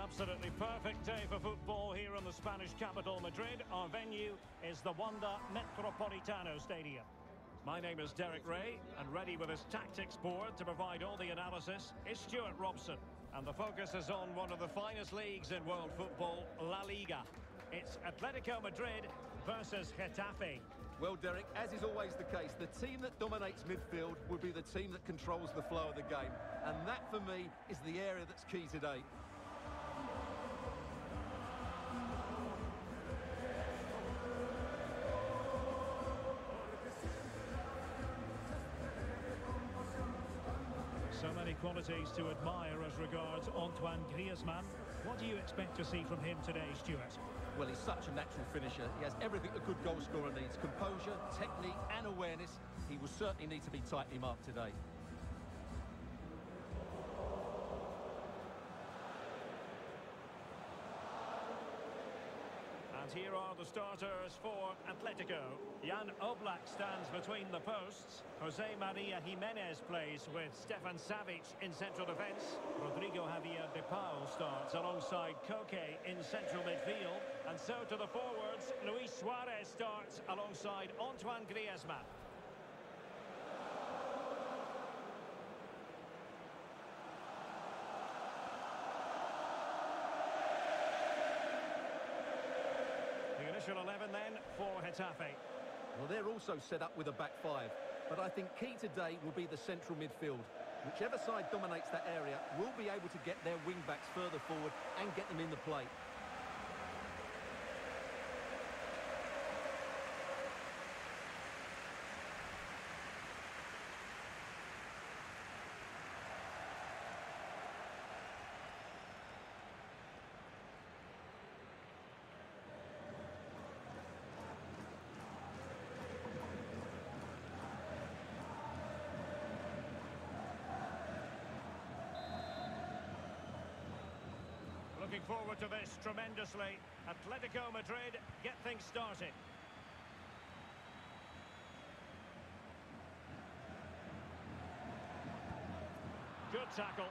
absolutely perfect day for football here in the Spanish capital, Madrid. Our venue is the Wanda Metropolitano Stadium. My name is Derek Ray, and ready with his tactics board to provide all the analysis is Stuart Robson. And the focus is on one of the finest leagues in world football, La Liga. It's Atletico Madrid versus Getafe. Well, Derek, as is always the case, the team that dominates midfield will be the team that controls the flow of the game. And that, for me, is the area that's key today. So many qualities to admire as regards Antoine Griezmann. What do you expect to see from him today, Stuart? Well, he's such a natural finisher. He has everything a good goal scorer needs. Composure, technique and awareness. He will certainly need to be tightly marked today. And here are the starters for Atletico. Jan Oblak stands between the posts. Jose Maria Jimenez plays with Stefan Savic in central defence. Rodrigo Javier de Paul starts alongside Koke in central midfield. And so to the forwards, Luis Suarez starts alongside Antoine Griezmann. The initial 11 then for Getafe. Well, they're also set up with a back five. But I think key today will be the central midfield. Whichever side dominates that area will be able to get their wing-backs further forward and get them in the play. Looking forward to this tremendously. Atletico Madrid get things started. Good tackle.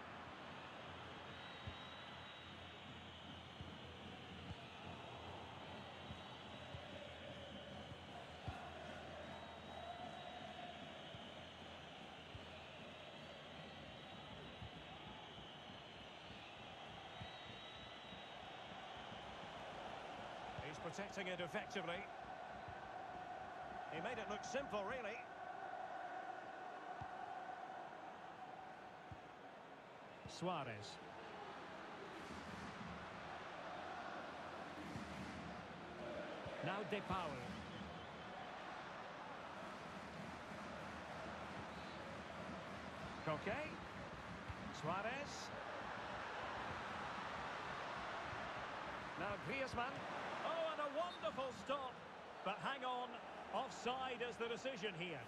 He's protecting it effectively. He made it look simple, really. Suarez. Now De Paul. Koke. Suarez. Now Griezmann. Oh, and a wonderful stop. But hang on, offside is the decision here.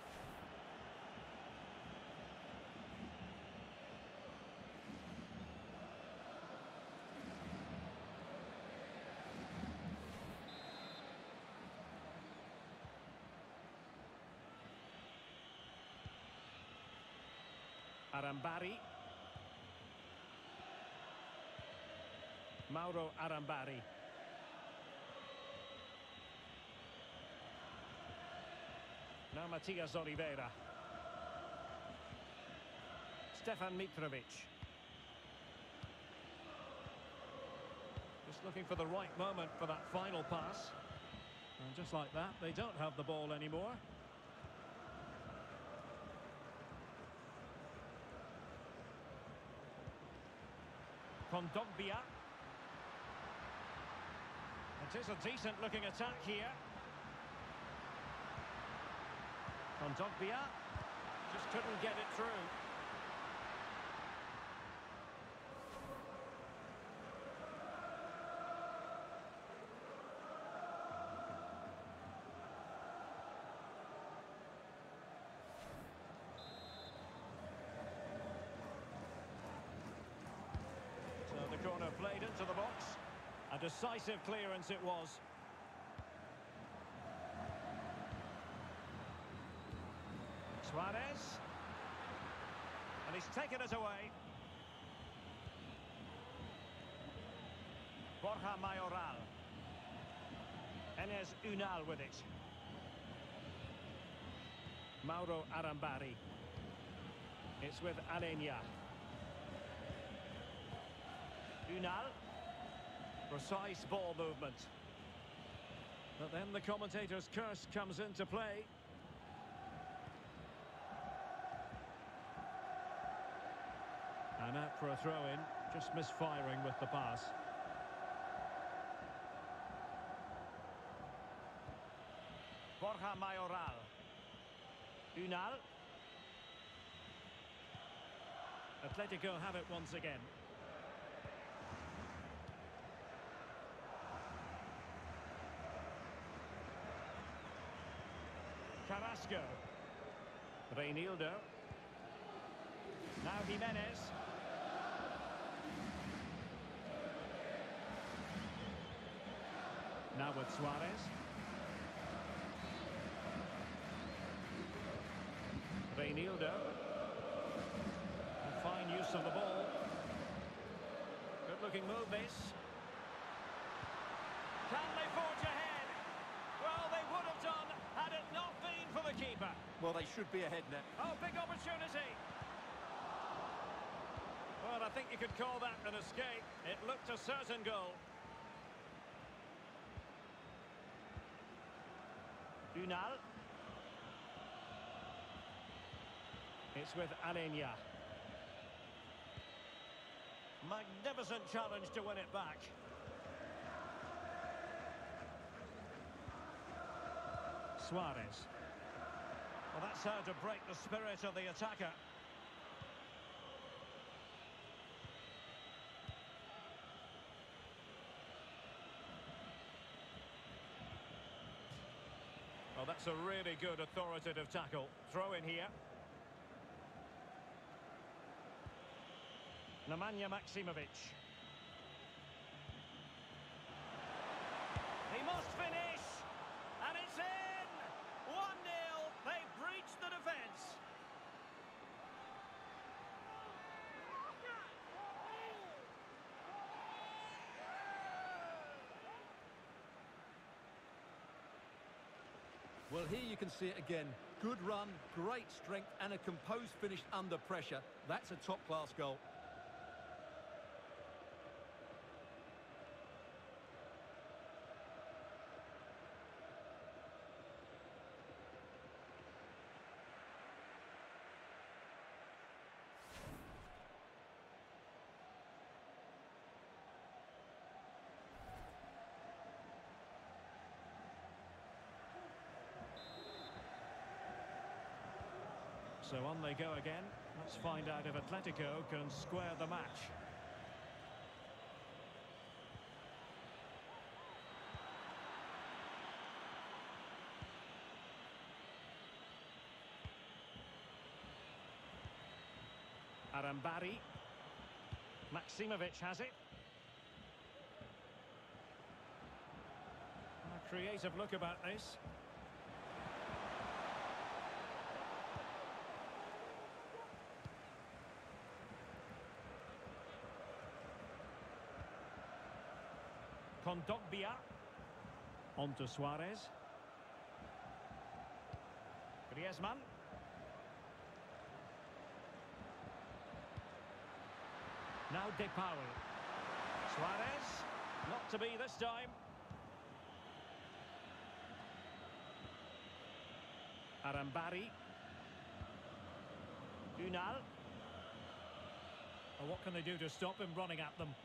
Arambari. Mauro Arambari. Now Matias Oliveira. Stefan Mitrovic. Just looking for the right moment for that final pass. And just like that, they don't have the ball anymore. Kondogbia. It is a decent looking attack here. Kondogbia just couldn't get it through. So the corner played into the box. A decisive clearance it was. Suarez. And he's taken it away. Borja Mayoral. Enes Unal with it. Mauro Arambari. It's with Alenia. Unal. Precise ball movement. But then the commentator's curse comes into play. And out for a throw-in, just misfiring with the pass. Borja Mayoral. Unal. Atletico have it once again. Carrasco. Reinildo. Now Jimenez. Now with Suarez. Reinildo. A fine use of the ball. Good looking move this. Can they forge ahead? Well, they would have done had it not been for the keeper. Well, they should be ahead now. Oh, big opportunity. Well, I think you could call that an escape. It looked a certain goal. Unal. It's with Alenia. Magnificent challenge to win it back. Suarez. Well, that's how to break the spirit of the attacker. Well, that's a really good authoritative tackle. Throw in here. Nemanja Maksimovic. He must finish! And it's in! 1-0. They've breached the defence. Well, here you can see it again. Good run, great strength, and a composed finish under pressure. That's a top-class goal. So on they go again. Let's find out if Atletico can square the match. Arambari. Maksimovic has it. A creative look about this. Kondogbia. On to Suarez. Griezmann. Now Depaul. Suarez. Not to be this time. Arambari. Unal. Well, what can they do to stop him running at them?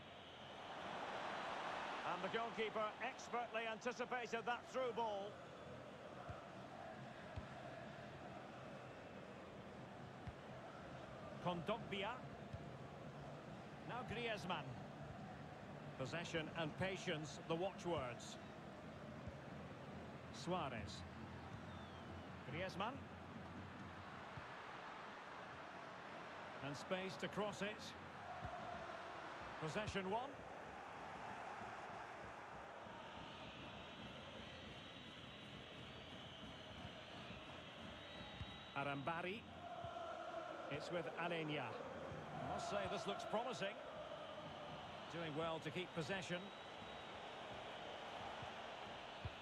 And the goalkeeper expertly anticipated that through ball. Kondogbia. Now Griezmann. Possession and patience, the watchwords. Suarez. Griezmann. And space to cross it. Possession one. Arambari. It's with Alenia. I must say this looks promising. Doing well to keep possession.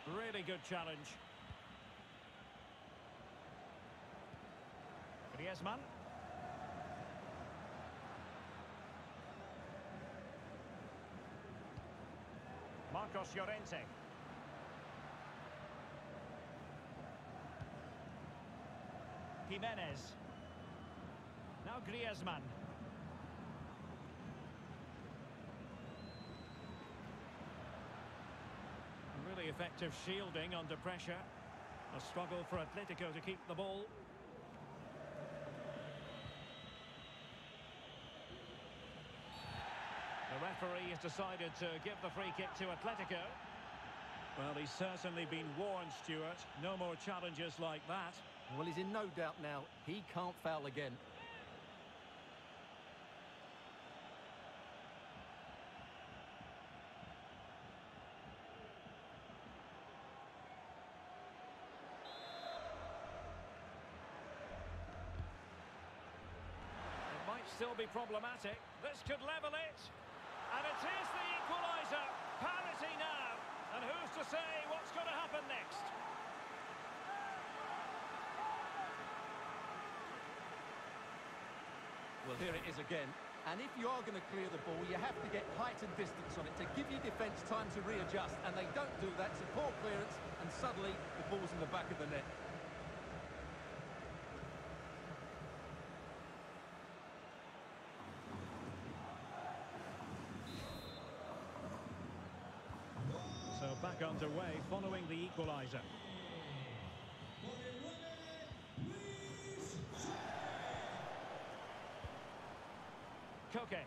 Really good challenge. Griezmann. Marcos Llorente. Jimenez. Now Griezmann. Really effective shielding under pressure. A struggle for Atletico to keep the ball. The referee has decided to give the free kick to Atletico. Well, he's certainly been warned, Stuart. No more challenges like that. Well, he's in no doubt now. He can't foul again. It might still be problematic. This could level it. And it is the equaliser. Parity now. And who's to say what's going to happen next? Well, here it is again. And if you are going to clear the ball, you have to get height and distance on it to give your defence time to readjust. And they don't do that. It's a poor clearance, and suddenly the ball's in the back of the net. So back underway following the equaliser. Koke.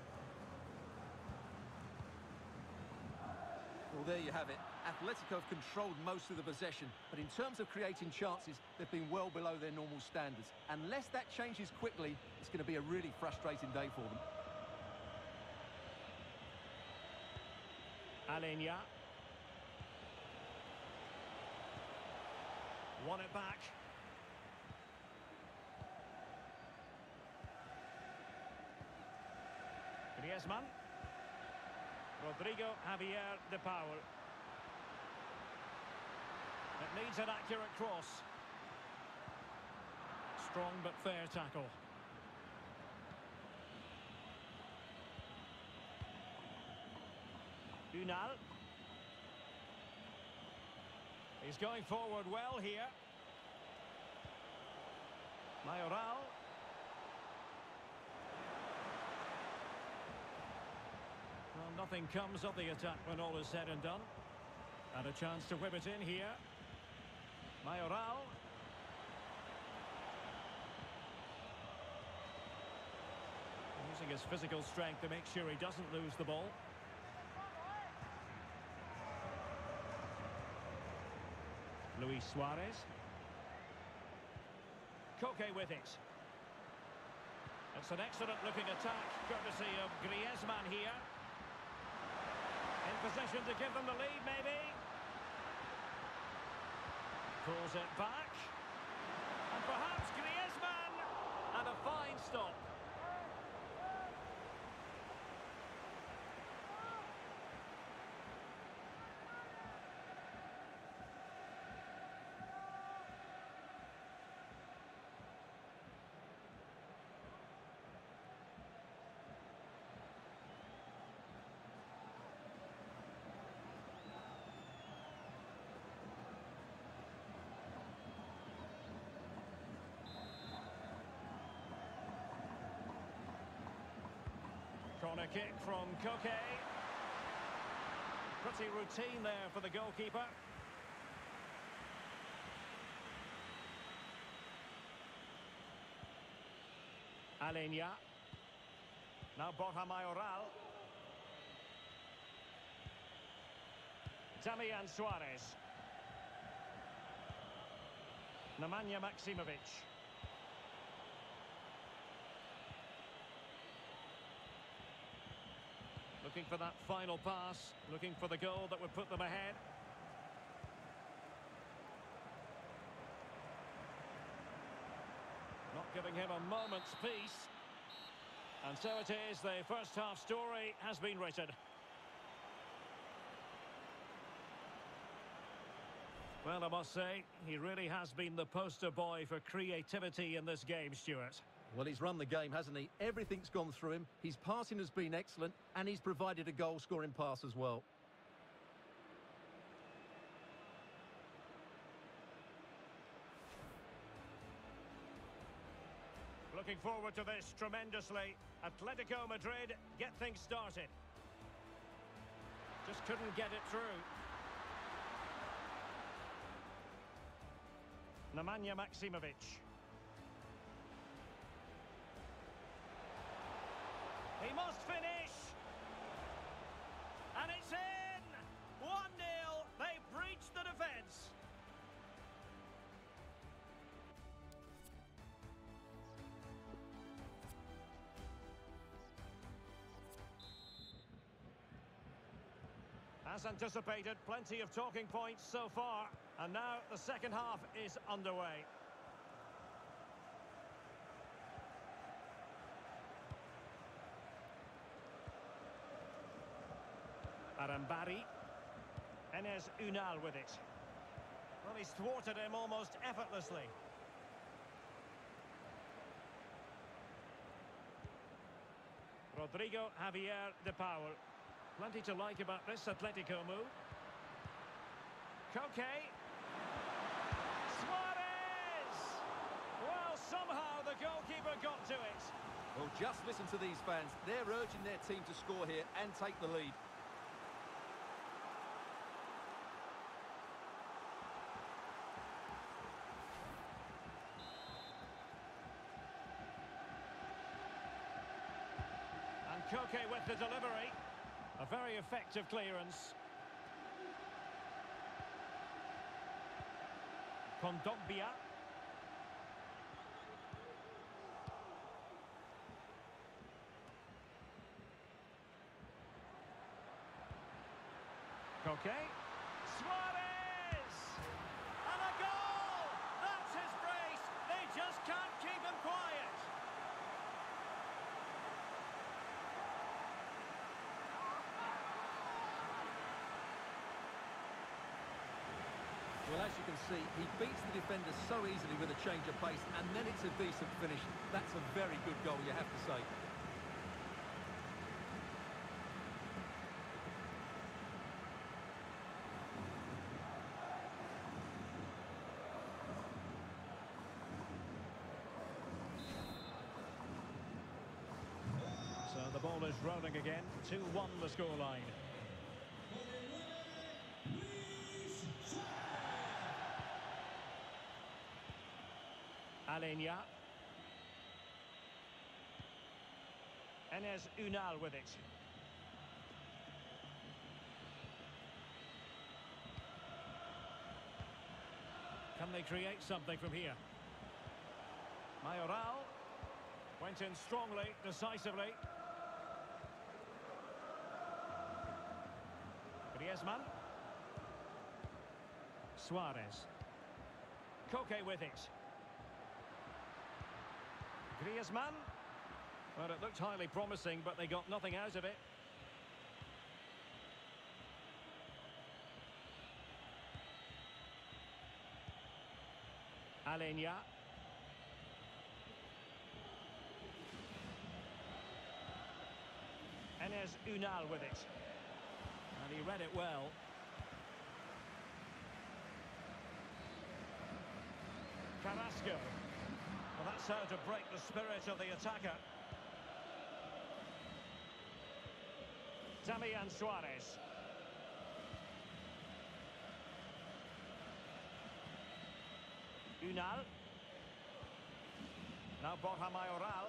Well, there you have it. Atletico have controlled most of the possession, but in terms of creating chances, they've been well below their normal standards. Unless that changes quickly, it's going to be a really frustrating day for them. Alenia. Won it back. Griezmann. Rodrigo Javier de Paul. It needs an accurate cross. Strong but fair tackle. Unal. He's going forward well here. Mayoral. Well, nothing comes of the attack when all is said and done. And a chance to whip it in here. Mayoral. Using his physical strength to make sure he doesn't lose the ball. Luis Suarez. Koke with it. It's an excellent looking attack, courtesy of Griezmann here. In position to give them the lead, maybe. Pulls it back. And perhaps Griezmann. And a fine stop. Corner kick from Koke. Pretty routine there for the goalkeeper. Alenia. Now Borja Mayoral. Damian Suarez. Nemanja Maksimovic. Looking for that final pass, looking for the goal that would put them ahead. Not giving him a moment's peace. And so it is, the first half story has been written. Well, I must say, he really has been the poster boy for creativity in this game, Stuart. Well, he's run the game, hasn't he? Everything's gone through him. His passing has been excellent, and he's provided a goal-scoring pass as well. Looking forward to this tremendously. Atletico Madrid get things started. Just couldn't get it through. Nemanja Maksimovic. He must finish! And it's in! 1-0! They breached the defence! As anticipated, plenty of talking points so far. And now the second half is underway. Arambari. Enes Unal with it. Well, he's thwarted him almost effortlessly. Rodrigo Javier de Paul. Plenty to like about this Atletico move. Koke. Suarez! Well, somehow the goalkeeper got to it. Well, just listen to these fans. They're urging their team to score here and take the lead. And Koke with the delivery. A very effective clearance. Kondogbia. Koke. Suarez! And a goal! That's his brace. They just can't keep him quiet. Well, as you can see, he beats the defender so easily with a change of pace, and then it's a decent finish. That's a very good goal, you have to say. So the ball is rolling again. 2-1 the scoreline. Alenia. Enes Unal with it. Can they create something from here? Mayoral went in strongly, decisively. Griezmann. Suarez. Koke with it. Griezmann. Well, it looked highly promising, but they got nothing out of it. Alenia. Enes Unal with it. And he read it well. Carrasco. Well, that's how to break the spirit of the attacker. Damian Suarez. Unal. Now Borja Mayoral.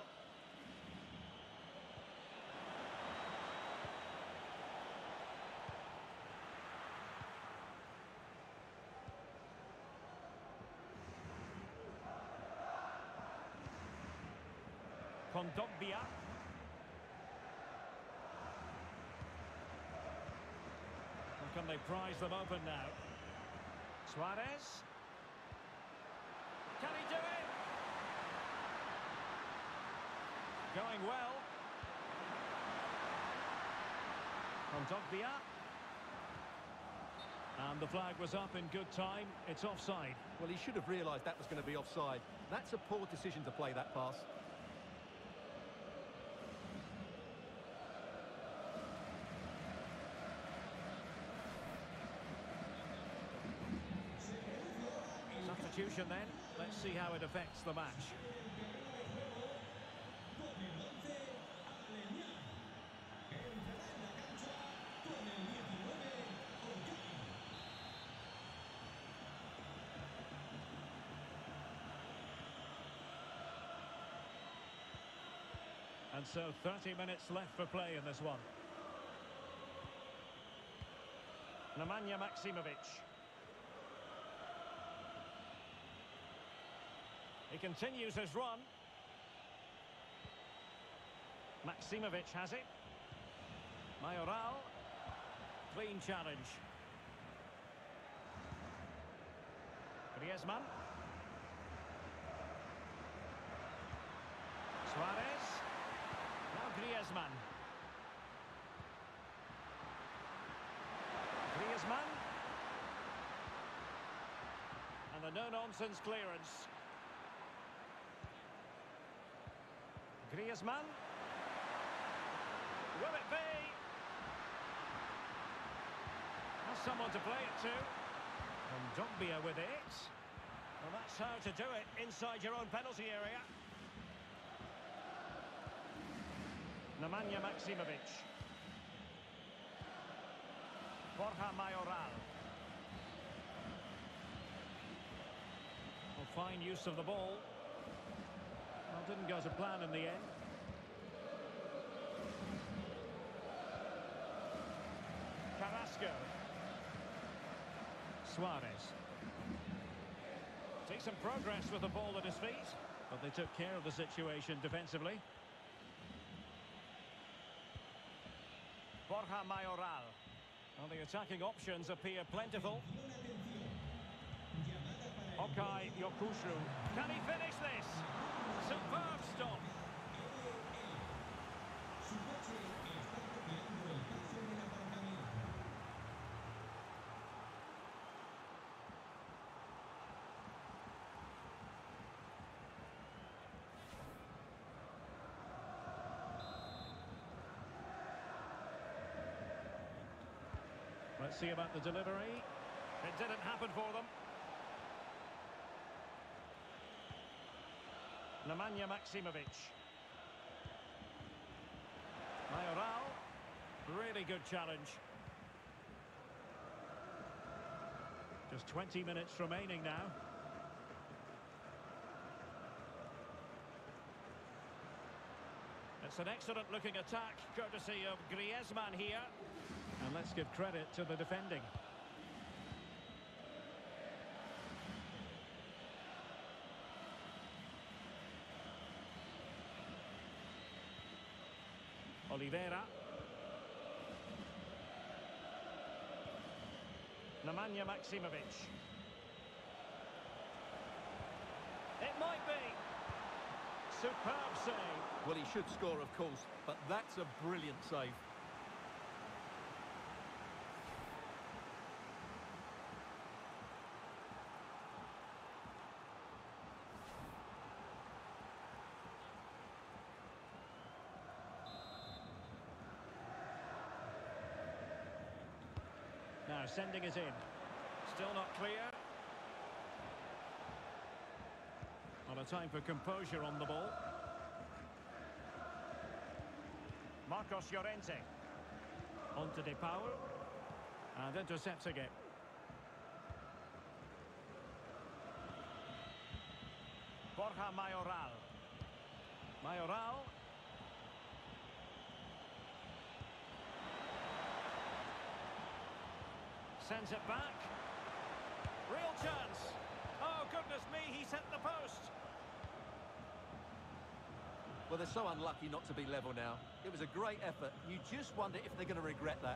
Kondogbia. And can they prize them open now? Suarez. Can he do it? Going well. Kondogbia. And the flag was up in good time. It's offside. Well, he should have realised that was going to be offside. That's a poor decision to play that pass. Substitution then. Let's see how it affects the match. And so 30 minutes left for play in this one. Nemanja Maksimovic. He continues his run. Maksimovic has it. Mayoral. Clean challenge. Griezmann. Suarez. Now Griezmann. Griezmann. And the no-nonsense clearance. Griezmann. Will it be? Has someone to play it to. And Dombia with it. Well, that's how to do it inside your own penalty area. Nemanja Maksimovic. Borja Mayoral. Well, fine use of the ball. Well, didn't go to plan in the end. Carrasco. Suarez. Decent progress with the ball at his feet, but they took care of the situation defensively. Borja Mayoral. Well, the attacking options appear plentiful. Okay, Yokushu. Can he finish this? Superb stop. Let's see about the delivery. It didn't happen for them. Nemanja Maksimovic. Mayoral. Really good challenge. Just 20 minutes remaining now. It's an excellent looking attack, courtesy of Griezmann here. And let's give credit to the defending. Oliveira. Nemanja Maksimovic. It might be. Superb save. Well, he should score, of course, but that's a brilliant save. Now sending it in. Still not clear. Well, a time for composure on the ball. Marcos Llorente. On to De Paul. And intercepting it. Borja Mayoral. Mayoral. Sends it back. Real chance. Oh, goodness me, he's hit the post. Well, they're so unlucky not to be level now. It was a great effort. You just wonder if they're going to regret that.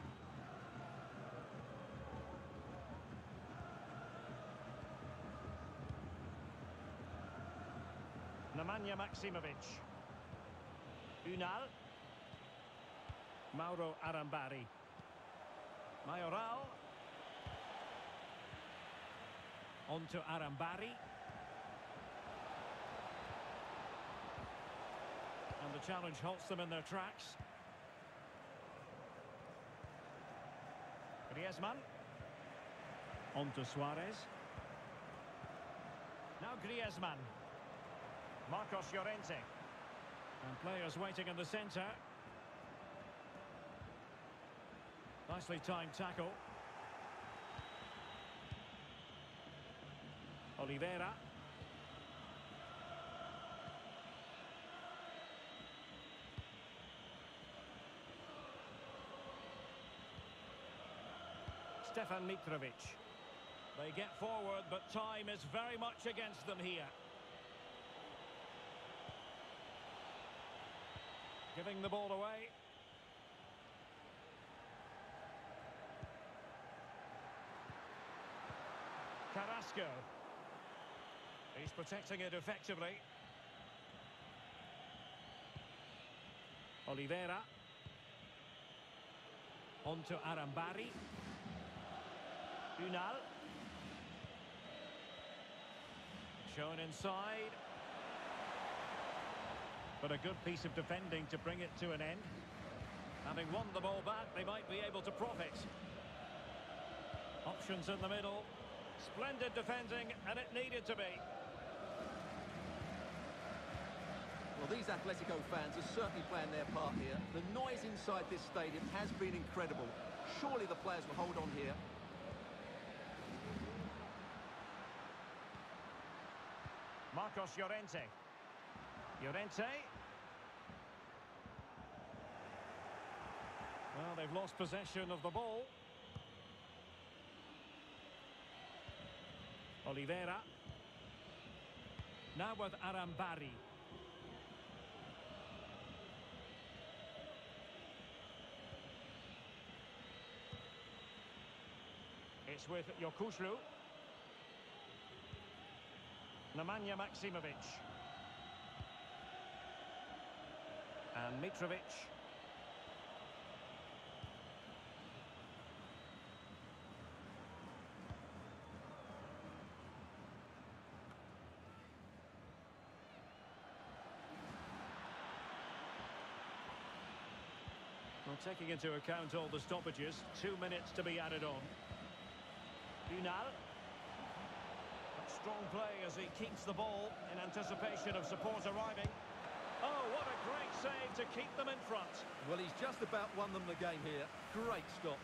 Nemanja Maksimovic. Unal. Mauro Arambari. Mayoral. On to Arambari. And the challenge halts them in their tracks. Griezmann. On to Suarez. Now Griezmann. Marcos Llorente. And players waiting in the centre. Nicely timed tackle. Oliveira. Stefan Mitrovic. They get forward, but time is very much against them here. Giving the ball away. Carrasco. He's protecting it effectively. Oliveira. On to Arambari. Unal. Shown inside. But a good piece of defending to bring it to an end. Having won the ball back, they might be able to profit. Options in the middle. Splendid defending, and it needed to be. Well, these Atletico fans are certainly playing their part here. The noise inside this stadium has been incredible. Surely the players will hold on here. Marcos Llorente. Llorente. Well, they've lost possession of the ball. Oliveira. Now with Arambari. It's with Yokuslu. Nemanja Maksimovic. And Mitrovic. Well, taking into account all the stoppages, 2 minutes to be added on. Unal. Strong play as he keeps the ball in anticipation of support arriving. Oh, what a great save to keep them in front. Well, he's just about won them the game here. Great stop.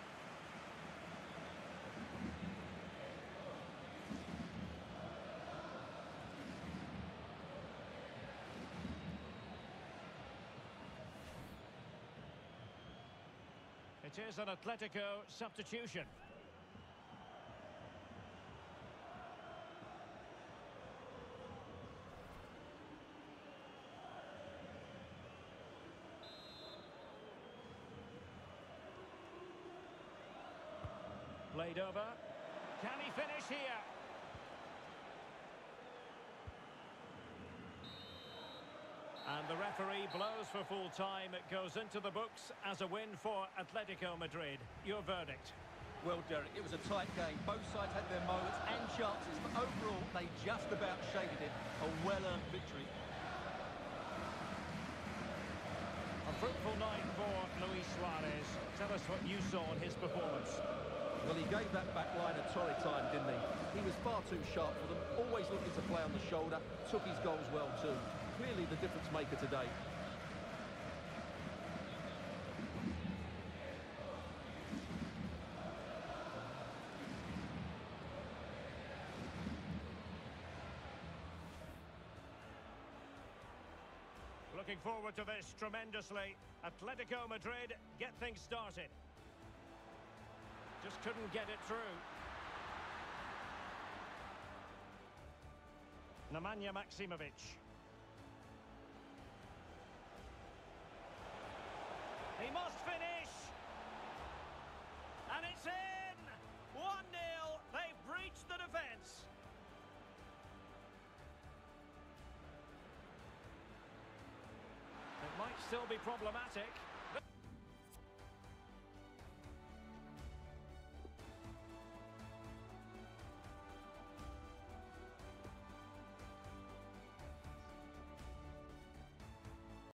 It is an Atletico substitution. Played over. Can he finish here? And the referee blows for full time. It goes into the books as a win for Atletico Madrid. Your verdict? Well, Derek, it was a tight game. Both sides had their moments and chances, but overall, they just about shaded it. A well-earned victory. A fruitful night for Luis Suarez. Tell us what you saw in his performance. Well, he gave that back line a torrid time, didn't he? He was far too sharp for them, always looking to play on the shoulder, took his goals well too. Clearly the difference maker today. Looking forward to this tremendously. Atletico Madrid get things started. Just couldn't get it through. Nemanja Maksimovic. He must finish! And it's in! 1-0! They've breached the defence. It might still be problematic.